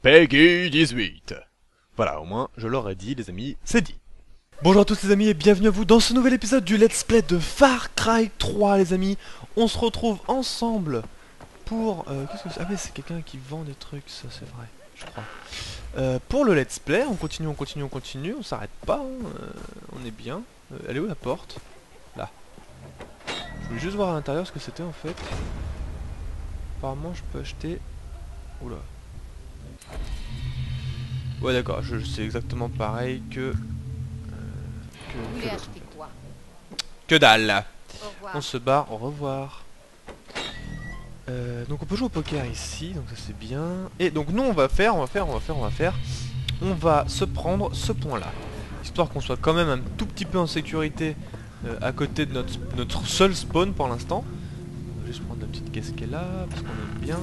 Peggy 18. Voilà, au moins, je l'aurais dit, les amis, c'est dit. Bonjour à tous les amis et bienvenue à vous dans ce nouvel épisode du Let's Play de Far Cry 3, les amis. On se retrouve ensemble pour... qu'est-ce que c'est? Ah mais c'est quelqu'un qui vend des trucs, ça c'est vrai, je crois. Pour le Let's Play, on continue, on s'arrête pas, hein, on est bien. Elle est où la porte? Là. Je voulais juste voir à l'intérieur ce que c'était en fait. Apparemment je peux acheter... Oula. Ouais d'accord, c'est exactement pareil que... Vous voulez acheter quoi? Que dalle. Au revoir. On se barre, au revoir. Donc on peut jouer au poker ici, donc ça c'est bien. Et donc nous on va se prendre ce point là. Histoire qu'on soit quand même un tout petit peu en sécurité à côté de notre seul spawn pour l'instant. On va juste prendre la petite caisse qui est là, parce qu'on aime bien.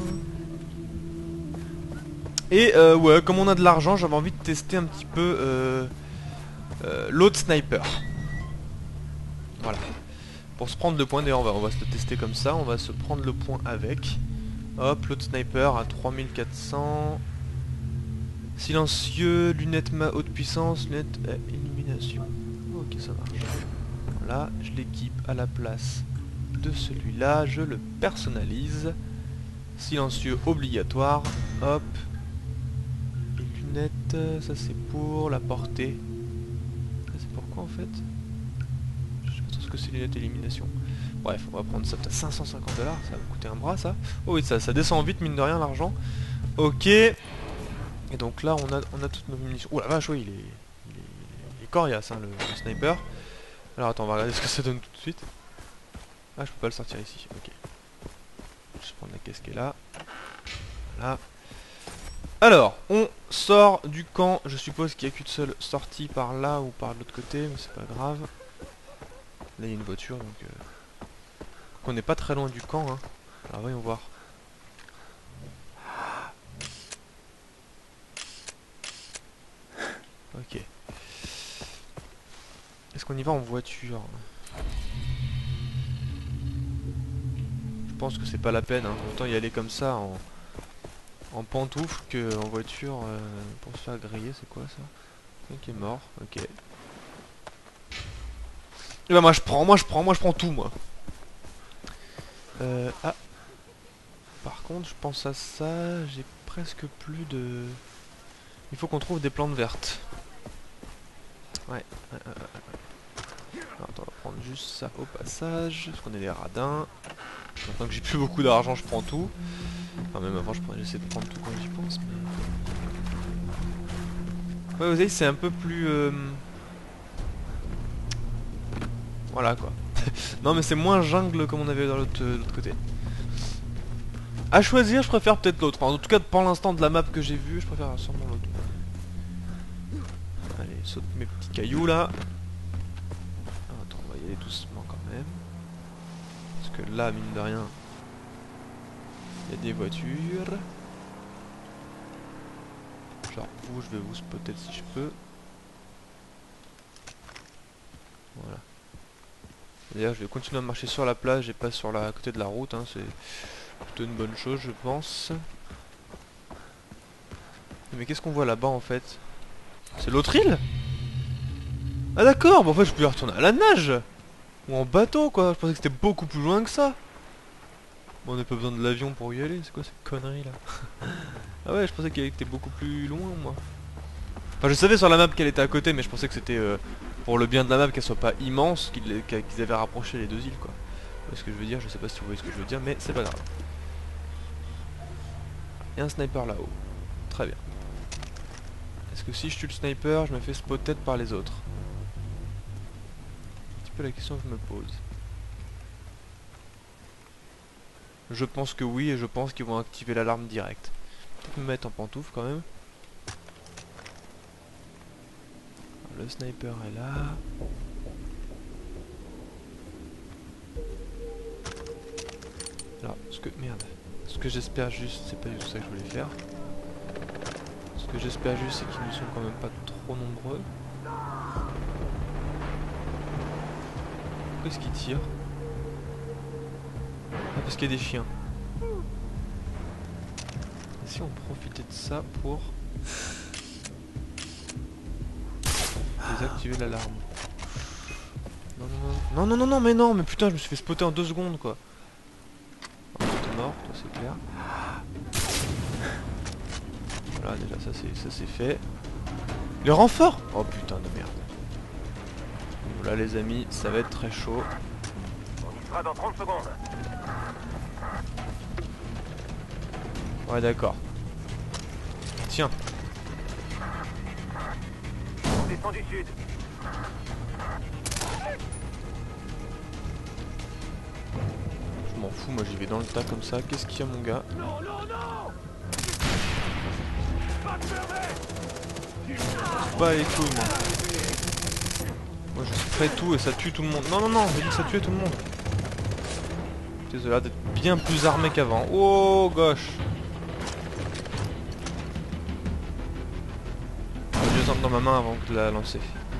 Et ouais, comme on a de l'argent, j'avais envie de tester un petit peu l'autre sniper. Voilà. Pour se prendre le point, d'ailleurs on va se le tester comme ça, on va se prendre le point avec. Hop, l'autre sniper à 3400. Silencieux, lunettes haute puissance, lunettes illumination. Ok, ça marche. Voilà, je l'équipe à la place de celui-là, je le personnalise. Silencieux obligatoire, hop. Et lunettes, ça c'est pour la portée. Ça c'est pourquoi en fait? Je sais pas trop ce que c'est lunettes élimination. Bref, on va prendre ça à 550$, ça va me coûter un bras ça. Oh oui, ça descend vite mine de rien l'argent. Ok. Et donc là on a toutes nos munitions. Oh la vache, oui, il est coriace hein, le sniper. Alors attends, on va regarder ce que ça donne tout de suite. Ah, je peux pas le sortir ici, ok. Je vais prendre la caisse qui est là. Voilà. Alors, on sort du camp. Je suppose qu'il n'y a qu'une seule sortie par là ou par l'autre côté, mais c'est pas grave. Là il y a une voiture donc... On n'est pas très loin du camp hein. Alors voyons voir. Ok. Est-ce qu'on y va en voiture? Je pense que c'est pas la peine hein. Autant y aller comme ça en pantoufle que en voiture pour se faire griller. C'est quoi ça? Ok, mort, ok. Et bah moi je prends tout moi. Ah. Par contre, je pense à ça, j'ai presque plus de... Il faut qu'on trouve des plantes vertes. Ouais. Alors, attends, on va prendre juste ça au passage, parce qu'on est des radins. Maintenant que j'ai plus beaucoup d'argent, je prends tout. Enfin, même avant, j'essaie de prendre tout quand j'y pense, mais... Ouais, vous savez, c'est un peu plus... Voilà, quoi. Non, mais c'est moins jungle comme on avait dans l'autre côté. À choisir, je préfère peut-être l'autre. Enfin, en tout cas, pour l'instant, de la map que j'ai vue, je préfère sûrement l'autre. Allez, saute mes petits cailloux, là. Attends, on va y aller doucement quand même. Parce que là, mine de rien, il y a des voitures. Genre où je vais vous spotter si je peux. Voilà. D'ailleurs, je vais continuer à marcher sur la plage et pas sur la à côté de la route. Hein. C'est plutôt une bonne chose, je pense. Mais qu'est-ce qu'on voit là-bas en fait? C'est l'autre île? Ah d'accord, bon en fait je peux retourner à la nage! Ou en bateau quoi, je pensais que c'était beaucoup plus loin que ça! Bon, on n'a pas besoin de l'avion pour y aller, c'est quoi cette connerie là? Ah ouais, je pensais qu'elle était beaucoup plus loin moi. Enfin je savais sur la map qu'elle était à côté, mais je pensais que c'était pour le bien de la map qu'elle soit pas immense, qu'ils avaient rapproché les deux îles quoi. Vous voyez ce que je veux dire? Je sais pas si vous voyez ce que je veux dire, mais c'est pas grave. Et un sniper là-haut. Très bien. Est-ce que si je tue le sniper, je me fais spotter par les autres? C'est un petit peu la question que je me pose. Je pense que oui, et je pense qu'ils vont activer l'alarme directe. Peut-être me mettre en pantoufle quand même. Le sniper est là. Alors, merde. Ce que j'espère juste, c'est pas du tout ça que je voulais faire. Ce que j'espère juste, c'est qu'ils ne sont quand même pas trop nombreux. Pourquoi est-ce qu'ils tirent? Ah, parce qu'il y a des chiens. si on profitait de ça pour désactiver l'alarme. Non, non, non, non, non, non, mais non, mais putain, je me suis fait spotter en 2 secondes, quoi. Oh, t'es mort, toi, c'est clair. Voilà, déjà, ça c'est fait. Les renforts! Oh, putain de merde. Voilà, les amis, ça va être très chaud. On y sera dans 30 secondes. Ouais, d'accord. Tiens. On descend du sud. Je m'en fous, moi j'y vais dans le tas comme ça. Qu'est-ce qu'il y a, mon gars? Non, non, non! Pas de fermer! Pas les couilles, moi. Moi je ferai tout et ça tue tout le monde. Non, non, non, j'ai dit que ça tuait tout le monde. Désolé d'être bien plus armé qu'avant. Oh, gauche. Je les dans ma main avant de la lancer.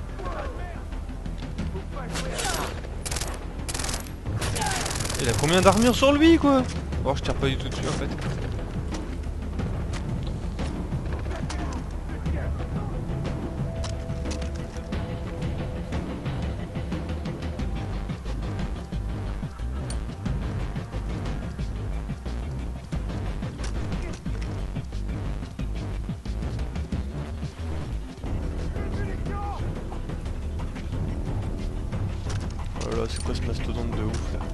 Il a combien d'armure sur lui, quoi? Oh, je tire pas du tout dessus en fait. Oh là là, c'est quoi ce mastodonte de ouf là?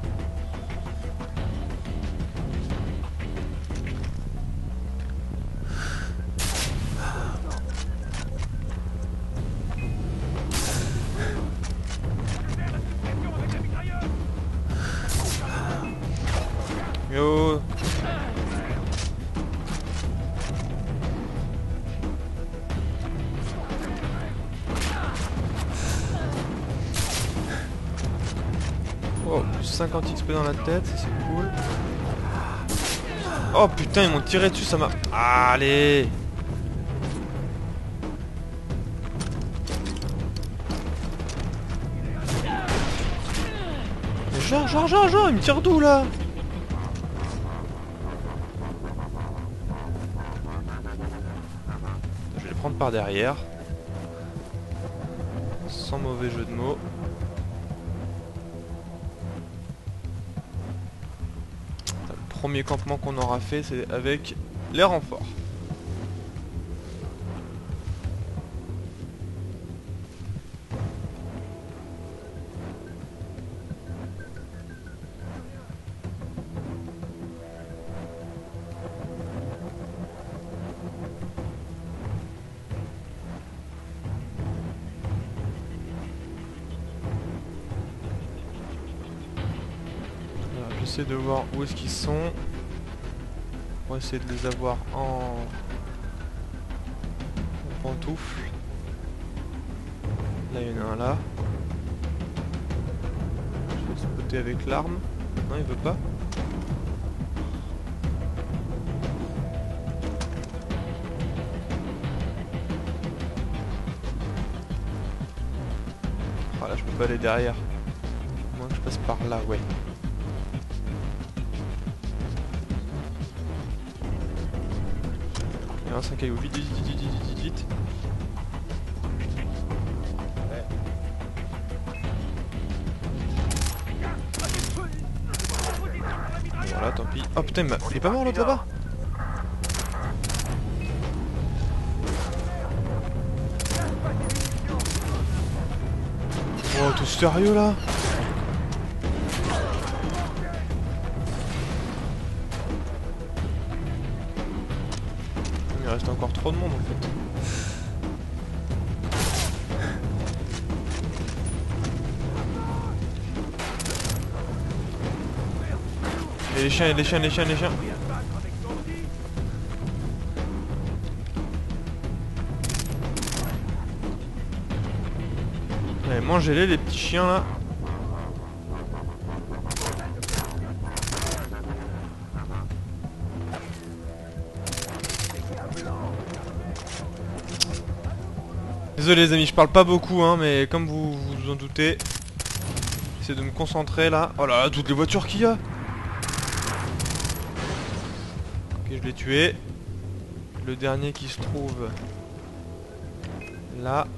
Yo. Oh, plus 50 XP dans la tête, ça c'est cool. Oh putain, ils m'ont tiré dessus, ça m'a... Allez. Mais genre, il me tire d'où là? Je vais le prendre par derrière. Sans mauvais jeu de mots. Le premier campement qu'on aura fait, c'est avec les renforts. J'essaie de voir où est-ce qu'ils sont. On va essayer de les avoir en pantoufles. Là il y en a un là. Je vais spotter avec l'arme. Non, il veut pas. Ah là je peux pas aller derrière. À moins que je passe par là, ouais. Il y a un 5 cailloux, vite, vite, vite, vite, vite, vite. Voilà, tant pis. Oh putain, il est pas mort l'autre là-bas? Oh, t'es sérieux là? Il reste encore trop de monde en fait. Et les chiens, les chiens, les chiens, les chiens. Allez, mangez-les les petits chiens là. Désolé les amis, je parle pas beaucoup hein, mais comme vous vous en doutez, j'essaie de me concentrer là. Oh là là, toutes les voitures qu'il y a. Ok, je l'ai tué. le dernier qui se trouve là.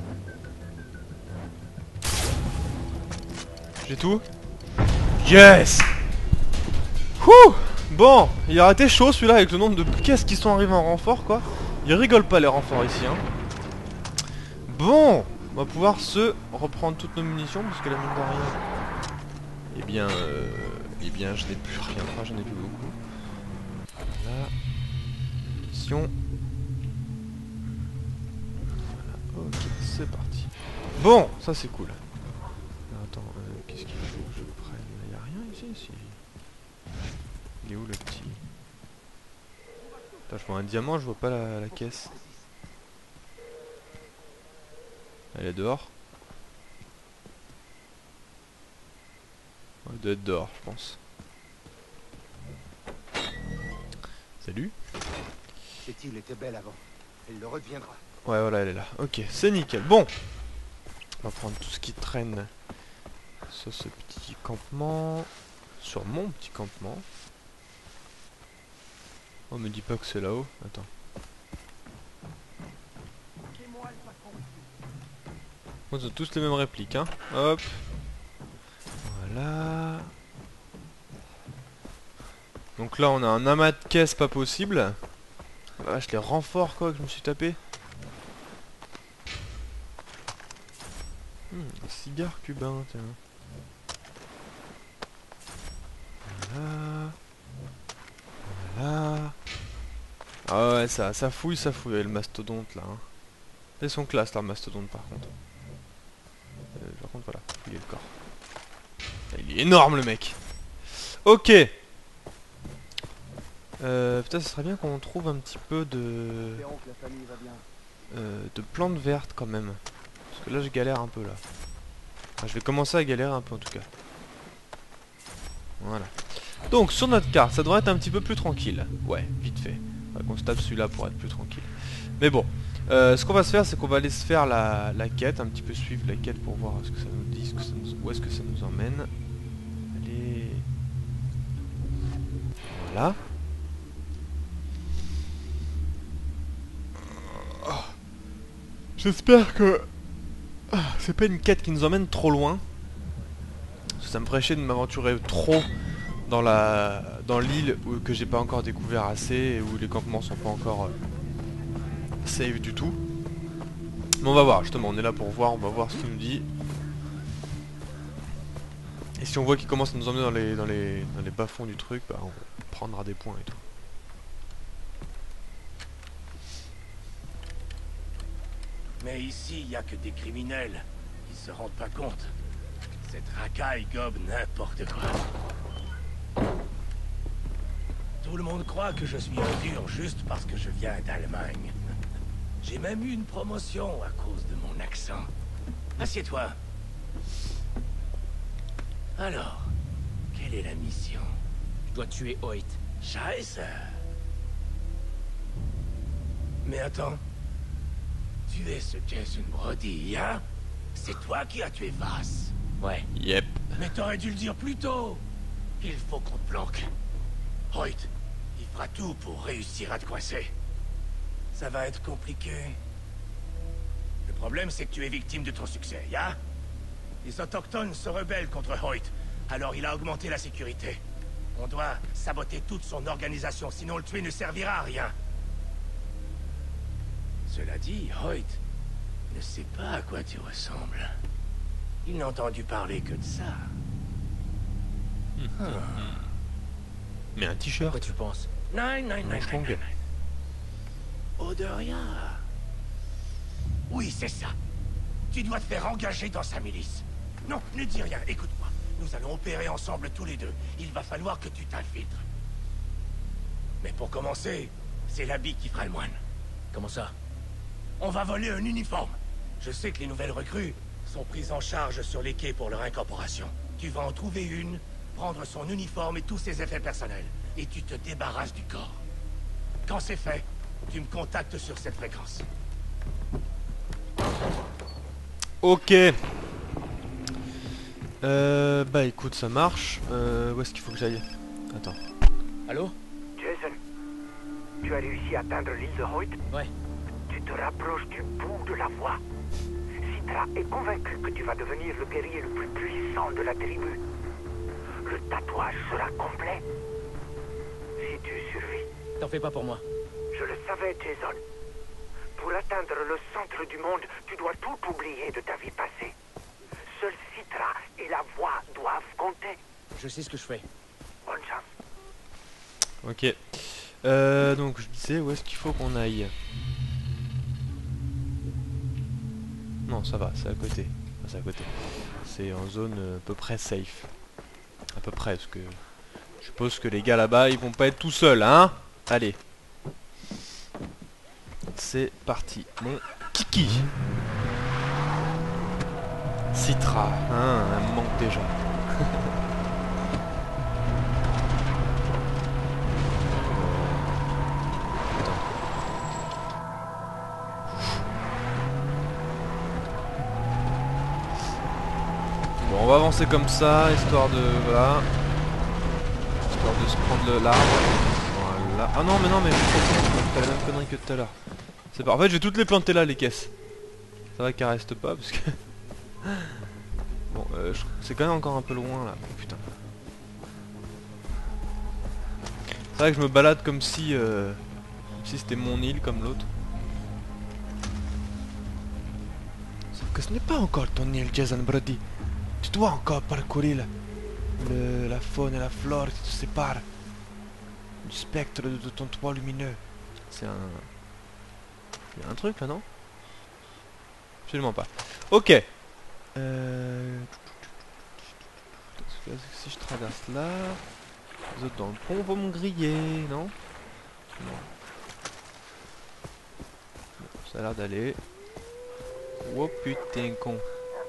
J'ai tout. Yes. Wouh. Bon, il a été chaud celui-là avec le nombre de caisses qui sont arrivées en renfort quoi. Ils rigolent pas les renforts ici hein. Bon, on va pouvoir se reprendre toutes nos munitions parce que la mine de rien. Eh bien je n'ai plus rien, enfin j'en ai plus beaucoup. Voilà. Munitions. Voilà, ok, c'est parti. Bon, ça c'est cool. Alors, attends, qu'est-ce qu'il faut que je prenne? Il n'y a rien ici, si. Il est où le petit? Attends, je vois un diamant, je vois pas la caisse. Elle est dehors. Elle doit être dehors, je pense. Salut. Cette île était belle avant. Elle le redeviendra. Ouais, voilà, elle est là. Ok, c'est nickel. Bon. On va prendre tout ce qui traîne sur ce petit campement. Sur mon petit campement. Oh, me dis pas que c'est là-haut. Attends. Ils ont tous les mêmes répliques, hein. Hop. Voilà. Donc là, on a un amas de caisses pas possible. Ah, vache, les renforts quoi que je me suis tapé. Un cigare cubain, tiens. Voilà. Voilà. Ah ouais, ça fouille, le mastodonte là. Hein. Ils sont classe là, le mastodonte par contre. Voilà, fouiller le corps. Il est énorme le mec. Ok. Putain, ce serait bien qu'on trouve un petit peu de plantes vertes quand même. Parce que là je galère un peu là. Enfin, je vais commencer à galérer un peu en tout cas. Voilà. Donc sur notre carte, ça devrait être un petit peu plus tranquille. Ouais, vite fait. On va qu'on se tape celui-là pour être plus tranquille. Mais bon, ce qu'on va se faire, c'est qu'on va aller se faire la quête, un petit peu suivre la quête pour voir ce que ça nous dit, où est-ce que ça nous emmène. Allez. Voilà. J'espère que c'est pas une quête qui nous emmène trop loin. Parce que ça me ferait chier de m'aventurer trop dans l'île que j'ai pas encore découvert assez et où les campements sont pas encore safe du tout. Mais on va voir, justement, on est là pour voir, on va voir ce qu'il nous dit. Et si on voit qu'il commence à nous emmener dans les bas-fonds du truc, bah on prendra des points et tout. Mais ici, il n'y a que des criminels. Ils se rendent pas compte. Cette racaille gobe n'importe quoi. Tout le monde croit que je suis un dur juste parce que je viens d'Allemagne. J'ai même eu une promotion à cause de mon accent. Assieds-toi. Alors, quelle est la mission? Je dois tuer Hoyt. Scheiße. Mais attends. Tu es ce qu'est une brodie, hein? C'est toi qui as tué Vass. Ouais. Yep. Mais t'aurais dû le dire plus tôt. Il faut qu'on te planque. Hoyt, il fera tout pour réussir à te coincer. Ça va être compliqué. Le problème, c'est que tu es victime de ton succès, ya? Les autochtones se rebellent contre Hoyt, alors il a augmenté la sécurité. On doit saboter toute son organisation, sinon le tuer ne servira à rien. Cela dit, Hoyt ne sait pas à quoi tu ressembles. Il n'a entendu parler que de ça. Mais un t-shirt. Quoi tu penses? Non. Longue. Odoria. Oui, c'est ça. Tu dois te faire engager dans sa milice. Non, ne dis rien, écoute-moi. Nous allons opérer ensemble tous les deux. Il va falloir que tu t'infiltres. Mais pour commencer, c'est l'habit qui fera le moine. Comment ça? On va voler un uniforme. Je sais que les nouvelles recrues sont prises en charge sur les quais pour leur incorporation. Tu vas en trouver une, prendre son uniforme et tous ses effets personnels. Et tu te débarrasses du corps. Quand c'est fait, tu me contactes sur cette fréquence. Ok. Bah écoute, ça marche. Où est-ce qu'il faut que j'aille? Attends. Allô? Jason, Tu as réussi à atteindre l'île de Hoyt? Ouais. Tu te rapproches du bout de la voie. Citra est convaincu que tu vas devenir le guerrier le plus puissant de la tribu. Le tatouage sera complet si tu survis. T'en fais pas pour moi. Je le savais, Jason. Pour atteindre le centre du monde, tu dois tout oublier de ta vie passée. Seul Citra et la voix doivent compter. Je sais ce que je fais. Bonne chance. Ok. Donc je disais où est-ce qu'il faut qu'on aille. Non, ça va, c'est à côté. Enfin, c'est à côté. C'est en zone à peu près safe. À peu près, parce que je suppose que les gars là-bas, ils vont pas être tout seuls, hein. Allez. C'est parti. Mon kiki. Citra, hein, elle me manque déjà. Bon, on va avancer comme ça, histoire de... Voilà. Histoire de se prendre l'arbre. Voilà. Ah non, mais non, mais t'as la même connerie que tout à l'heure. C'est pas... En fait, je vais toutes les planter là, les caisses. Ça va qu'elles restent pas, parce que... Bon, c'est quand même encore un peu loin, là. Oh, putain. C'est vrai que je me balade comme si c'était mon île, comme l'autre. Sauf que ce n'est pas encore ton île, Jason Brody. Tu dois encore parcourir la faune et la flore qui te séparent du spectre de ton toit lumineux. C'est un... Il y a un truc là, non? Absolument pas. Ok. Si je traverse là... Les autres dans le pont vont me griller, non? Non. Bon, ça a l'air d'aller. Oh putain con.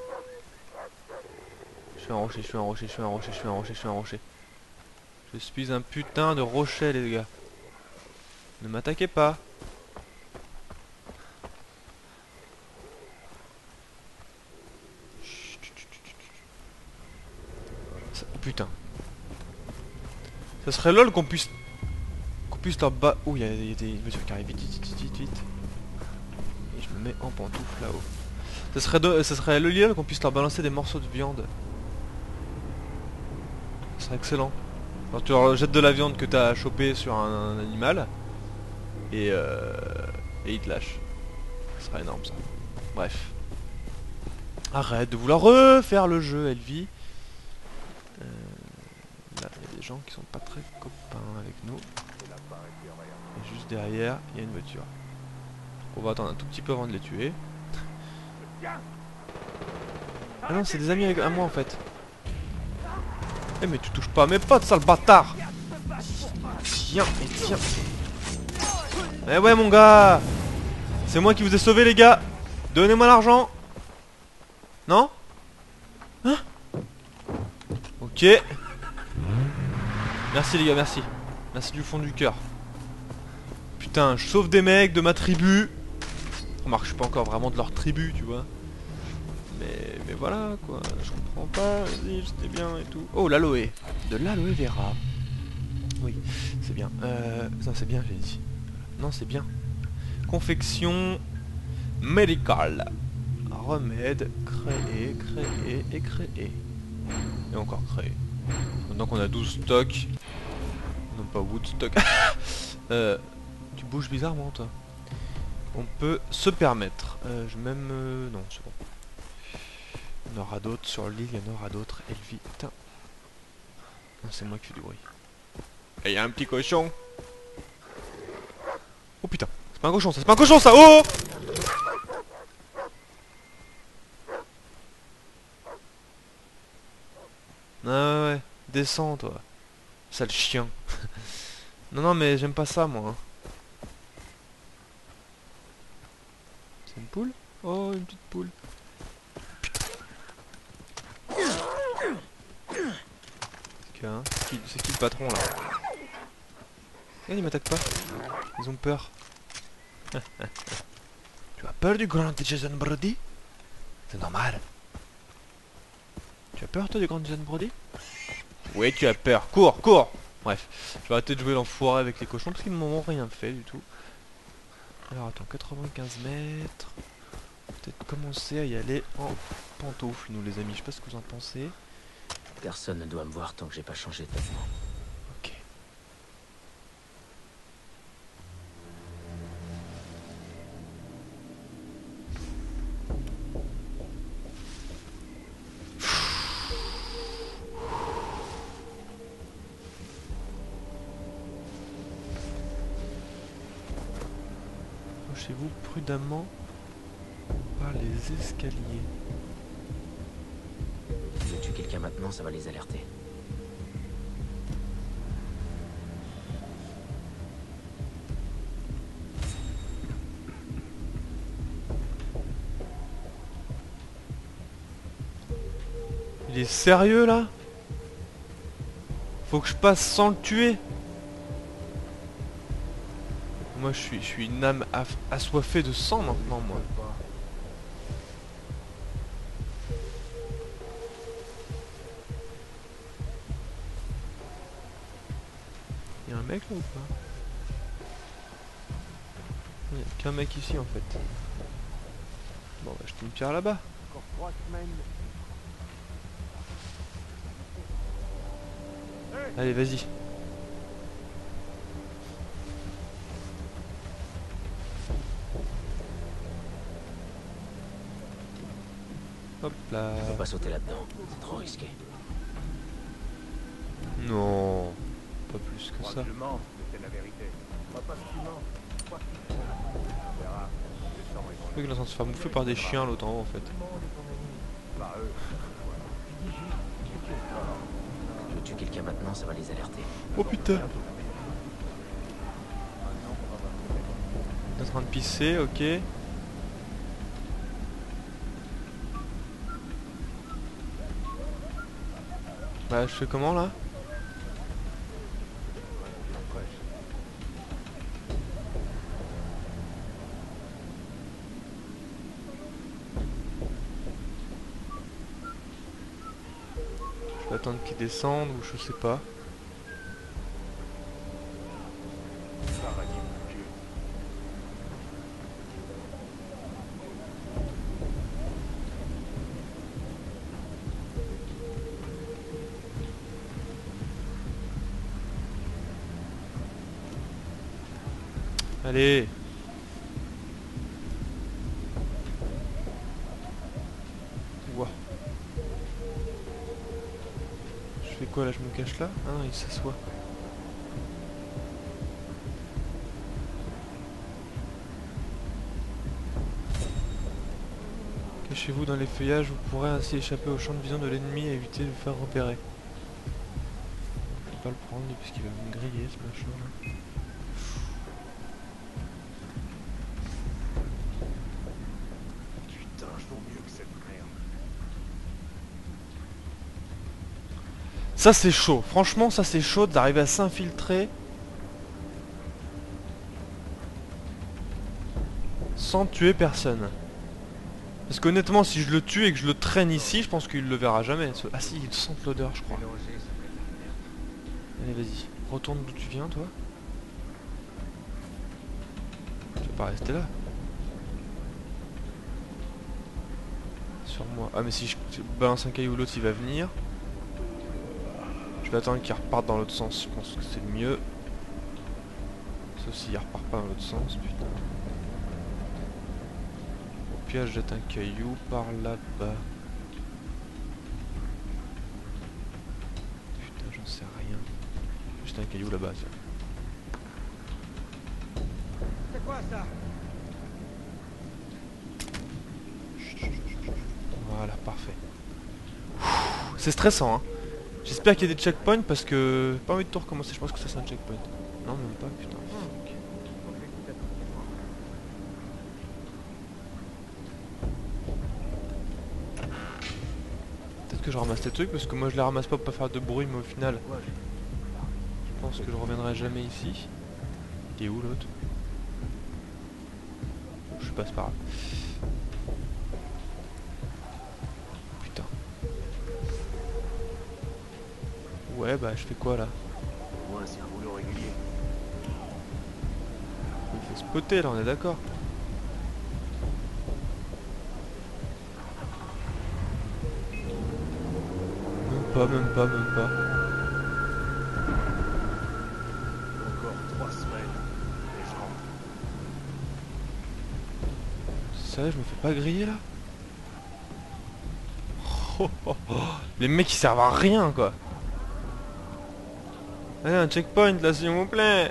Je suis un rocher, je suis un rocher, je suis un rocher, je suis un rocher, je suis un rocher. Je suis un putain de rocher les gars. Ne m'attaquez pas. Oh putain. Ça serait lol qu'on puisse leur bas. Oh, il y a des voitures qui arrivent vite, vite, vite. Et je me mets en pantoufle là-haut. Ça serait le lieu qu'on puisse leur balancer des morceaux de viande. Ce serait excellent. Alors tu leur jettes de la viande que t'as chopé sur un animal et ils te lâchent. Ce serait énorme ça. Bref. Arrête de vouloir refaire le jeu, Elvie. Là, il y a des gens qui sont pas très copains avec nous. Et juste derrière, il y a une voiture. On va attendre un tout petit peu avant de les tuer. Ah non, c'est des amis à moi en fait. Eh mais tu touches pas à mes potes, sale bâtard. Tiens, et tiens. Eh ouais mon gars. C'est moi qui vous ai sauvé les gars. Donnez-moi l'argent. Non? Hein? Ok. Merci les gars, merci. Merci du fond du cœur. Putain, je sauve des mecs de ma tribu. Remarque, je suis pas encore vraiment de leur tribu, tu vois. Mais voilà, quoi. Je comprends pas. Vas-y, c'était bien et tout. Oh, l'aloe. De l'aloe vera. Oui, c'est bien. Non, c'est bien, j'ai dit. Non, c'est bien. Confection médicale. Remède, créer, créer et créer. Et encore créer. Maintenant qu'on a 12 stocks. Non, pas Woodstock. Tu bouges bizarrement, toi. On peut se permettre. Je vais même... non, c'est bon. Il y en aura d'autres sur l'île, il y en aura d'autres. Elvie, putain. Non, c'est moi qui fais du bruit. Et il y a un petit cochon. Oh putain, c'est pas un cochon ça, c'est pas un cochon ça. Oh! Ah ouais, descends toi. Sale chien. Non, non, mais j'aime pas ça moi. C'est une poule? Oh, une petite poule. C'est qui le patron là? Eh, ils m'attaquent pas. Ils ont peur. Tu as peur du grand Jason Brody? C'est normal. Tu as peur toi du grand Jason Brody? Oui, tu as peur. Cours, cours. Bref, je vais arrêter de jouer l'enfoiré avec les cochons parce qu'ils ne m'ont rien fait du tout. Alors attends, 95 mètres. Peut-être commencer à y aller en pantoufles, nous les amis. Je sais pas ce que vous en pensez. Personne ne doit me voir tant que j'ai pas changé de vêtements. Ok. Approchez-vous prudemment par les escaliers. Si je tue quelqu'un maintenant, ça va les alerter. Il est sérieux là? Faut que je passe sans le tuer? Moi je suis une âme assoiffée de sang maintenant moi. Y'a un mec là ou pas? Il y a qu'un mec ici en fait. Bon bah jeter une pierre là-bas. Allez vas-y. Hop là. Faut pas sauter là-dedans, c'est trop risqué. Non, pas plus que ça. Je mens, c'est la vérité. Moi pas ce que tu mens. Quoi qu'il faut. On verra. Le sang est dans Je crois qu'il est en train de se faire bouffer par des chiens l'autre en haut en fait. Pas eux. Je tue quelqu'un maintenant, ça va les alerter. Oh putain. Il est en train de pisser, ok. Bah je fais comment là? Je vais attendre qu'il descende ou je sais pas. Allez. Ouah. Je fais quoi là? Je me cache là? Ah non, il s'assoit. Cachez-vous dans les feuillages, vous pourrez ainsi échapper au champ de vision de l'ennemi et éviter de vous faire repérer. Je vais pas le prendre lui parce qu'il va me griller ce machin là. Putain, je vaux mieux que cette merde. Ça c'est chaud, franchement ça c'est chaud d'arriver à s'infiltrer sans tuer personne. Parce qu'honnêtement si je le tue et que je le traîne ici, je pense qu'il le verra jamais. Ah si, il sent l'odeur je crois. Allez vas-y, retourne d'où tu viens toi. Tu vas pas rester là. Sur moi. Ah mais si je balance un caillou l'autre il va venir. Je vais attendre qu'il reparte dans l'autre sens, je pense que c'est le mieux. Sauf s'il repart pas dans l'autre sens, putain. Au pire je jette un caillou par là-bas. Putain j'en sais rien. Je jette un caillou là-bas tiens. C'est quoi ça? Voilà, parfait. C'est stressant hein. J'espère qu'il y a des checkpoints parce que... Pas envie de tout recommencer, je pense que ça c'est un checkpoint. Non même pas, putain. Fuck. Peut-être que je ramasse les trucs parce que moi je les ramasse pas pour pas faire de bruit mais au final... Je pense que je reviendrai jamais ici. Il est où l'autre? Je passe par là. Putain. Ouais bah je fais quoi là? Moi, c'est un boulot régulier. Il fait spotter là, on est d'accord. Même pas. Encore 3 semaines. Et je rentre. Sérieux, je me fais pas griller là? Les mecs ils servent à rien quoi. Allez, un checkpoint là s'il vous plaît.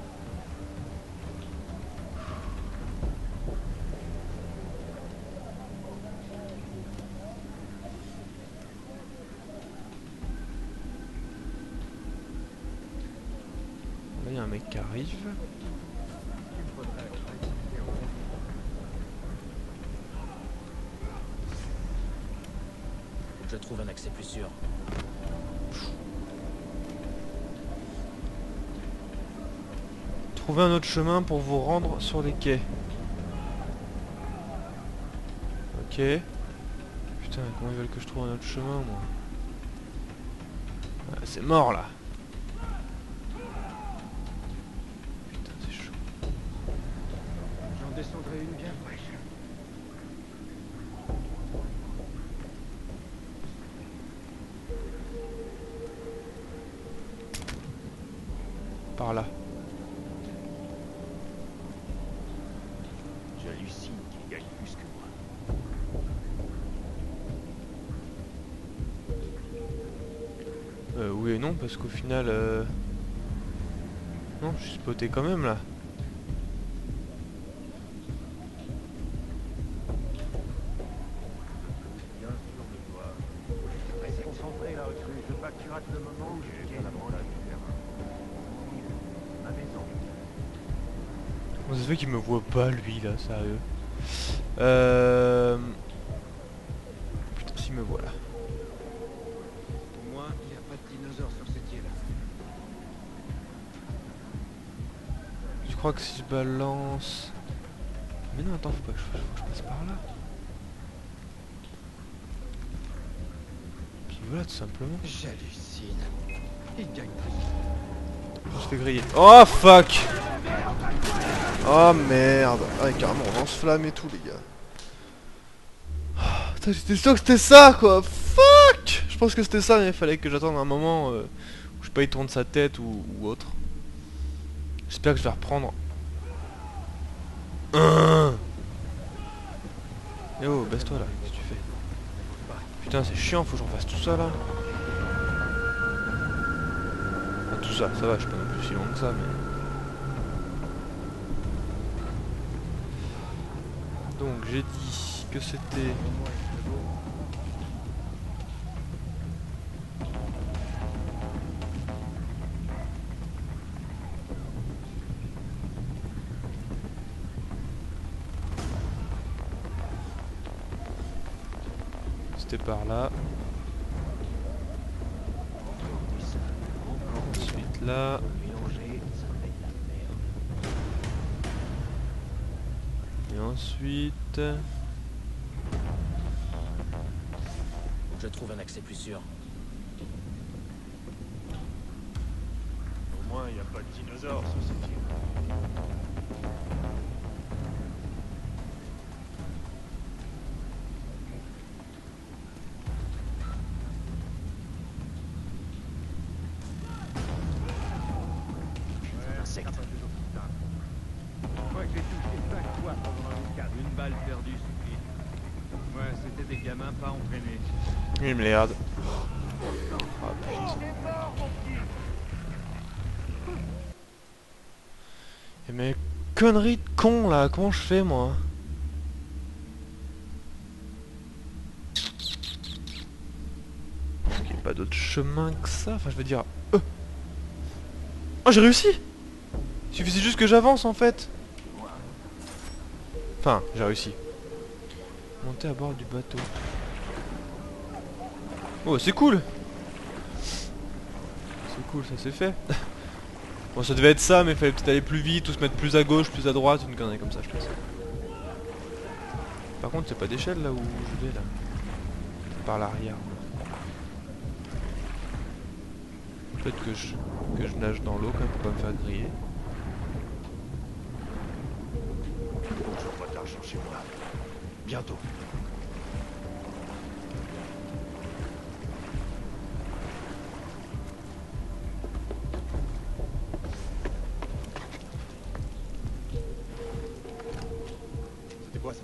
Là il y a un mec qui arrive. Je trouve un accès plus sûr. Trouvez un autre chemin pour vous rendre sur les quais. Ok. Putain, comment ils veulent que je trouve un autre chemin, moi? Ah, c'est mort, là. Putain, c'est chaud. J'en descendrai une bien fraîche. Par là. J'hallucine qu'il gagne plus que moi. Oui et non, parce qu'au final... Non, je suis spoté quand même, là. Bien sûr de toi. Reste concentré là, recrue. Je veux pas que tu rates le moment où je gagne la branlade du terrain. Ma maison. Comment ça se fait qu'il me voit pas, lui, là, sérieux? Putain, s'il me voit, là. Au moins, il n'y a pas de dinosaures sur cette île. Je crois que si je balance... Mais non, attends, faut pas que faut que je passe par là. Puis voilà, tout simplement. J'hallucine. Il gagne plus. Je fais griller. Oh, fuck! Oh, merde. Ah, carrément, on lance-flamme et tout, les gars. Oh, putain, j'étais sûr que c'était ça, quoi. Fuck! Je pense que c'était ça, mais il fallait que j'attende un moment où je sais pas, il tourne sa tête ou autre. J'espère que je vais reprendre. Eh oh, baisse-toi là, qu'est-ce que tu fais? Putain, c'est chiant, faut que je refasse tout ça là. Enfin, tout ça, ça va, je suis pas non plus si loin que ça, mais... Donc, j'ai dit que c'était... C'était par là. Ensuite là. Et ensuite... Je trouve un accès plus sûr. Au moins, il n'y a pas de dinosaures sur cette île. Moi, j'ai touché 5 fois pendant un cadre. Une balle perdue suffit. Ouais, c'était des gamins pas entraînés. Il me regarde. Ah putain. Et mes conneries de con là, comment je fais moi? Parce qu'il n'y a pas d'autre chemin que ça, enfin je veux dire... Oh j'ai réussi! Il suffisait juste que j'avance en fait. Enfin, j'ai réussi. Monter à bord du bateau. Oh c'est cool! C'est cool, ça c'est fait. Bon ça devait être ça mais il fallait peut-être aller plus vite ou se mettre plus à gauche, plus à droite, une connerie comme ça je pense. Par contre c'est pas d'échelle là où je vais là. Par l'arrière. Peut-être que je nage dans l'eau quand même pour pas me faire griller. Faut que j'envoie de l'argent chez moi. Bientôt. C'était quoi ça?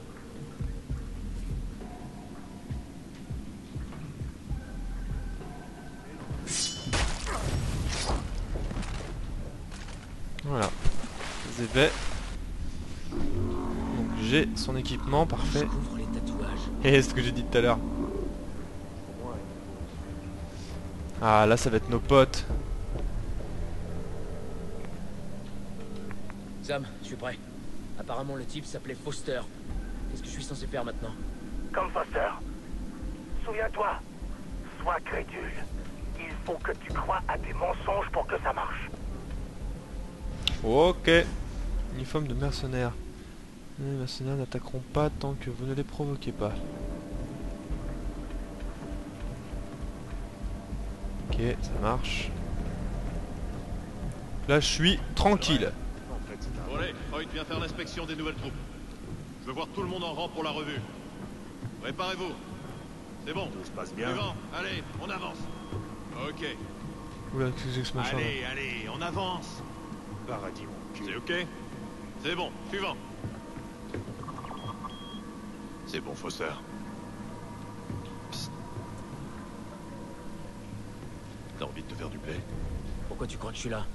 Voilà, c'est fait. Donc j'ai son équipement, parfait. Découvre les tatouages. Et ce que j'ai dit tout à l'heure. Ah là ça va être nos potes. Sam, je suis prêt. Apparemment le type s'appelait Foster. Qu'est-ce que je suis censé faire maintenant? Comme Foster. Souviens-toi, sois crédule. Il faut que tu crois à tes mensonges pour que ça marche. Ok. Uniforme de mercenaires. Les mercenaires n'attaqueront pas tant que vous ne les provoquez pas. Ok, ça marche. Là je suis tranquille. Bon allez, Hoyt vient faire l'inspection des nouvelles troupes. Je veux voir tout le monde en rang pour la revue. Préparez-vous. C'est bon. Tout se passe bien. Suivant, allez, on avance. Ok. Oula, qu'est-ce que c'est que ce machin là? Allez, on avance. Paradis, mon cul. C'est ok? C'est bon, suivant. C'est bon, Foster. Psst. T'as envie de te faire du blé? Pourquoi tu crois que je suis là?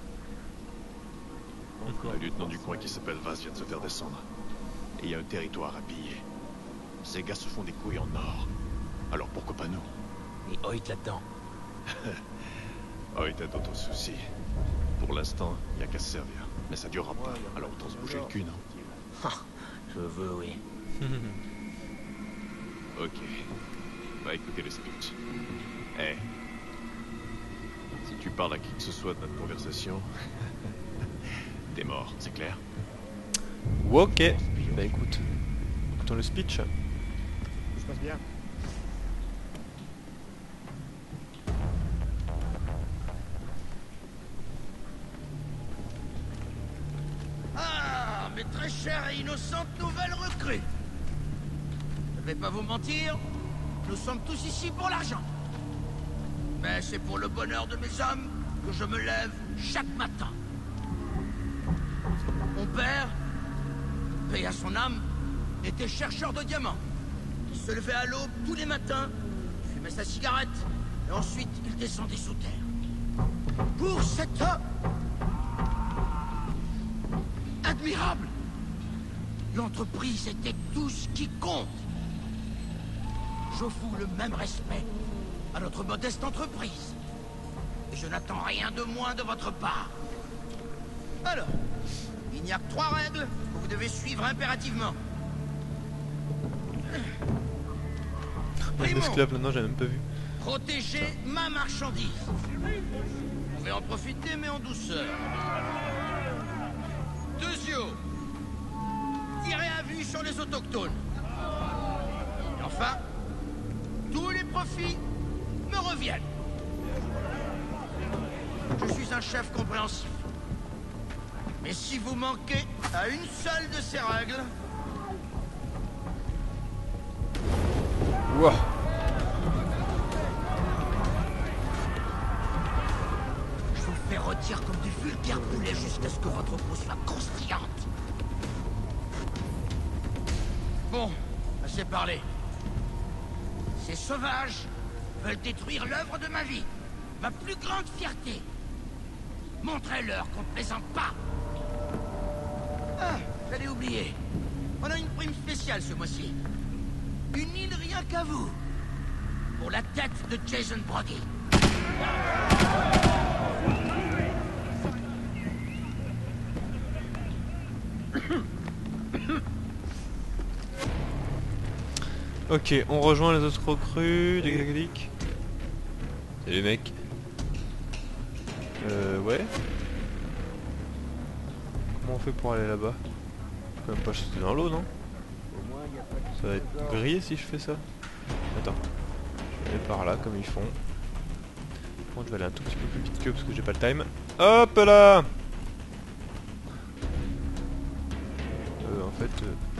Le lieutenant du coin qui s'appelle Vaz vient de se faire descendre. Et il y a un territoire à piller. Ces gars se font des couilles en or. Alors pourquoi pas nous? Et Hoyt là-dedans. Hoyt a d'autres soucis. Pour l'instant, il n'y a qu'à se servir. Mais ça durera pas. Alors autant se bouger le cul, non? Je veux, oui. Ok. Va écouter le speech. Eh. Si tu parles à qui que ce soit de notre conversation, t'es mort, c'est clair? Ok. Bah écoute. Écoutons le speech. Tout se passe bien. Ah, mes très chères et innocentes nouvelles recrues. Je ne vais pas vous mentir, nous sommes tous ici pour l'argent. Mais c'est pour le bonheur de mes hommes que je me lève chaque matin. Mon père, paix à son âme, était chercheur de diamants. Il se levait à l'aube tous les matins, fumait sa cigarette, et ensuite il descendait sous terre. Pour cet homme admirable, l'entreprise était tout ce qui compte. Je voue le même respect à notre modeste entreprise. Et je n'attends rien de moins de votre part. Alors, il n'y a que 3 règles que vous devez suivre impérativement. L'esclave là-dedans, j'ai même pas vu. Protéger ma marchandise. Vous pouvez en profiter, mais en douceur. Deuxio, tirez à vue sur les autochtones. Et enfin, tous les profits me reviennent. Je suis un chef compréhensif. Mais si vous manquez à une seule de ces règles... Ouah. Je vous fais rôtir comme du vulgaire poulet jusqu'à ce que votre peau soit croustillante. Bon, assez parlé. Ces sauvages veulent détruire l'œuvre de ma vie, ma plus grande fierté. Montrez-leur qu'on ne plaisante pas. Ah, j'allais oublier. On a une prime spéciale ce mois-ci. Une île rien qu'à vous. Pour la tête de Jason Brody. Ok, on rejoint les autres recrues. Dick. Salut mec. Ouais. Comment on fait pour aller là-bas? Je peux même pas jeter dans l'eau, non? Ça va être grillé si je fais ça. Attends. Je vais aller par là comme ils font. contre je vais aller un tout petit peu plus vite que parce que j'ai pas le time. Hop là. En fait...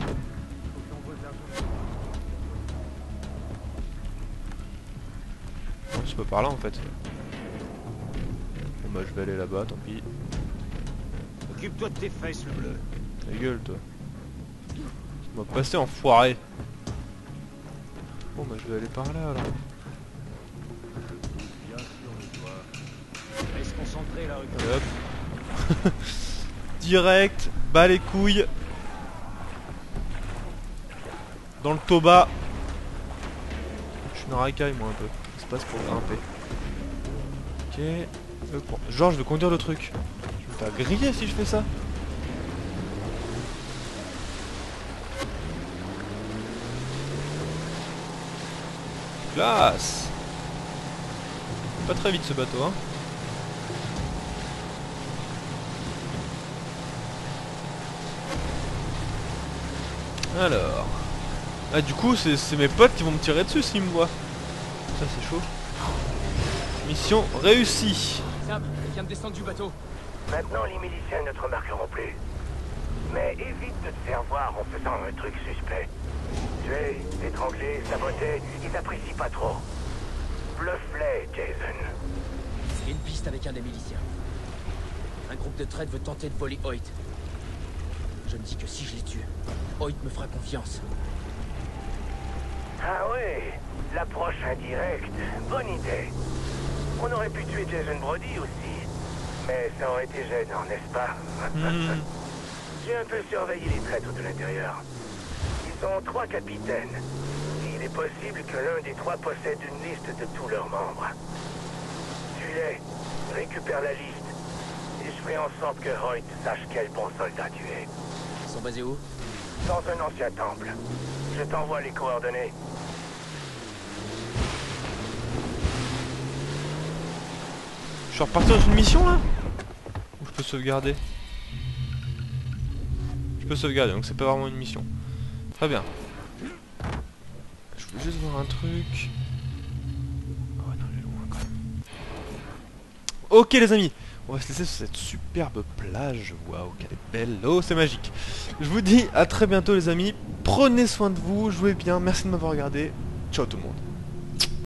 Non, c'est pas par là en fait. Bon bah je vais aller là-bas, tant pis. Occupe-toi de tes fesses, le bleu. Ta gueule toi. On va passer enfoiré. Bon bah je vais aller par là alors. Bien sûr de toi. Reste concentré là, Allez, hop. Direct, bas les couilles. Dans le toba. Je suis une racaille moi un peu. Ça se passe pour grimper. Ok. Genre je vais conduire le truc. Je vais me faire griller si je fais ça. Classe. Pas très vite ce bateau hein. Alors. Ah du coup c'est mes potes qui vont me tirer dessus s'ils me voient. Ça c'est chaud. Mission réussie. Sam, viens de descendre du bateau. Maintenant, les miliciens ne te remarqueront plus. Mais évite de te faire voir en faisant un truc suspect. Tuer, étrangler, saboter, ils apprécient pas trop. Bluff-les, Jason. Il y a une piste avec un des miliciens. Un groupe de traîtres veut tenter de voler Hoyt. Je me dis que si je les tue, Hoyt me fera confiance. Ah oui, l'approche indirecte. Bonne idée. On aurait pu tuer Jason Brody aussi. Mais ça aurait été gênant, n'est-ce pas? J'ai un peu surveillé les traîtres de l'intérieur. Ils ont 3 capitaines. Et il est possible que l'un des 3 possède une liste de tous leurs membres. Tue-les, récupère la liste. Et je ferai en sorte que Hoyt sache quel bon soldat tu es. Ils sont basés où? Dans un ancien temple. Je t'envoie les coordonnées. Je suis reparti dans une mission là? Ou je peux sauvegarder? Je peux sauvegarder donc c'est pas vraiment une mission. Très bien. Je voulais juste voir un truc. Oh non il est loin quand même. Ok les amis, on va se laisser sur cette superbe plage. Waouh qu'elle est belle. Oh c'est magique. Je vous dis à très bientôt les amis. Prenez soin de vous, jouez bien, merci de m'avoir regardé. Ciao tout le monde.